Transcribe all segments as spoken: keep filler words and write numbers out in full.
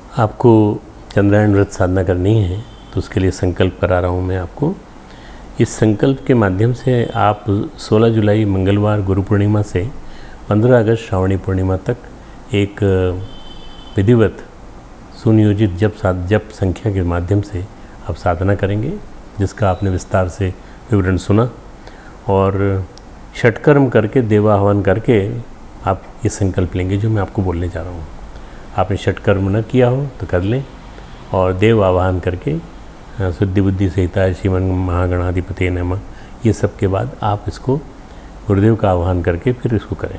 आपको चंद्रायण व्रत साधना करनी है तो उसके लिए संकल्प करा रहा हूँ मैं आपको। इस संकल्प के माध्यम से आप सोलह जुलाई मंगलवार गुरु पूर्णिमा से पंद्रह अगस्त श्रावणी पूर्णिमा तक एक विधिवत सुनियोजित जप साध जप संख्या के माध्यम से आप साधना करेंगे, जिसका आपने विस्तार से विवरण सुना। और षटकर्म करके देवाहवान करके आप ये संकल्प लेंगे जो मैं आपको बोलने जा रहा हूँ। आपने षटकर्म न किया हो तो कर लें, और देव आवाहन करके शुद्धि बुद्धि सहिता श्रीमन महागणाधिपते नमः ये सब के बाद आप इसको गुरुदेव का आह्वान करके फिर इसको करें।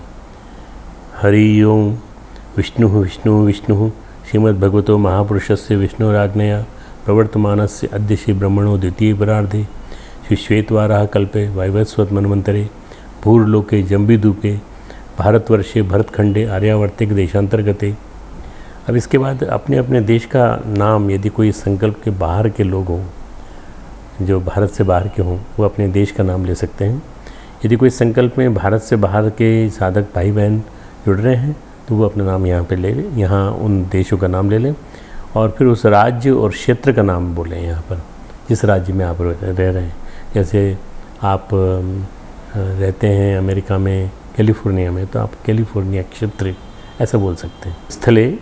हरि ओम विष्णु विष्णु विष्णु श्रीमद्भगवतो महापुरुषस्य विष्णुराज्ञया प्रवर्तमानस्य अद्य श्री ब्रह्मणो द्वितीय परार्धे श्री श्वेतवाराह कल्पे वैवस्वत मन्वन्तरे भूर्लोके जम्बीद्वीपे भारतवर्षे भरतखंडे आर्यावर्तिक देशांतर्गते। अब इसके बाद अपने अपने देश का नाम, यदि कोई संकल्प के बाहर के लोग हों, जो भारत से बाहर के हों, वो अपने देश का नाम ले सकते हैं। यदि कोई संकल्प में भारत से बाहर के साधक भाई बहन जुड़ रहे हैं तो वो अपना नाम यहाँ पे ले लें, यहाँ उन देशों का नाम ले लें और फिर उस राज्य और क्षेत्र का नाम बोलें यहाँ पर, जिस राज्य में आप रह रहे हैं। जैसे आप रहते हैं अमेरिका में कैलिफोर्निया में, तो आप कैलिफोर्निया क्षेत्र ऐसा बोल सकते हैं। स्थले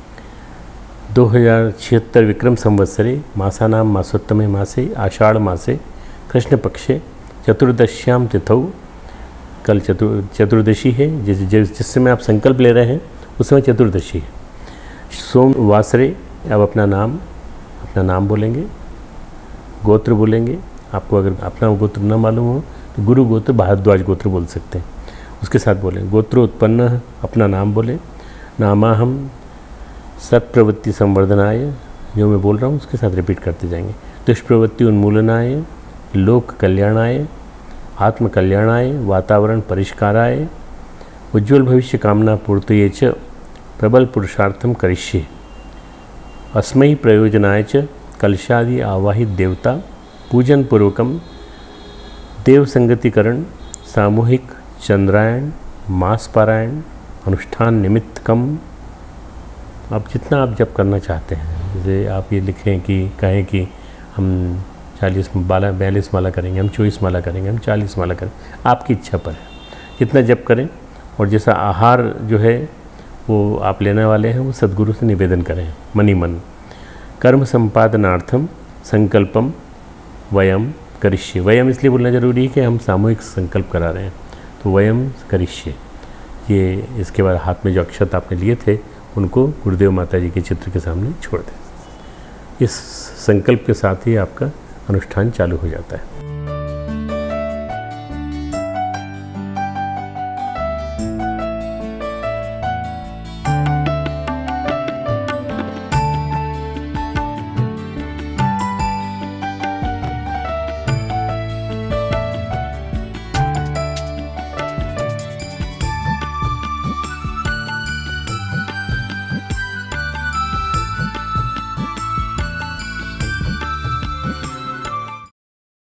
दो हज़ार छिहत्तर विक्रम संवत्सरे मासानां मासोत्तमे मासे आषाढ़ मासे कृष्ण पक्षे चतुर्दश्याम तिथौ, कल चतुर चतुर्दशी है, जिस जिस समय आप संकल्प ले रहे हैं उस समय चतुर्दशी है। सोमवासरे अब अपना नाम अपना नाम बोलेंगे, गोत्र बोलेंगे। आपको अगर अपना गोत्र न मालूम हो तो गुरु गोत्र भारद्वाज गोत्र बोल सकते हैं, उसके साथ बोलें। गोत्र उत्पन्न अपना नाम बोलें। नामाहम सत्प्रवृत्ति संवर्धनाय, जो मैं बोल रहा हूँ उसके साथ रिपीट करते जाएंगे। दुष्प्रवृत्ति उन्मूलनाय, लोक कल्याणाय, आत्म कल्याणाय, वातावरण परिष्काराय, उज्ज्वल भविष्य कामना पूर्तये च प्रबल पुरुषार्थम करिष्ये। अस्मै प्रयोजनाय च कलशादि आवाहित देवता पूजन पूर्वकम देव संगतिकरण सामूहिक चंद्रायण मास पारायण अनुष्ठान निमित्तकम। आप जितना आप जप करना चाहते हैं, जैसे आप ये लिखें कि कहें कि हम चालीस माला बयालीस माला करेंगे, हम चौबीस माला करेंगे, हम चालीस माला करें, आपकी इच्छा पर है। जितना जप करें और जैसा आहार जो है वो आप लेने वाले हैं वो सद्गुरु से निवेदन करें मनी मन। कर्म संपादनार्थम संकल्पम वयम करिष्ये। वयम इसलिए बोलना जरूरी है कि हम सामूहिक संकल्प करा रहे हैं, तो वयम करिष्ये। ये इसके बाद हाथ में जो अक्षत आपने लिए थे उनको गुरुदेव माता जी के चित्र के सामने छोड़ दें। इस संकल्प के साथ ही आपका अनुष्ठान चालू हो जाता है।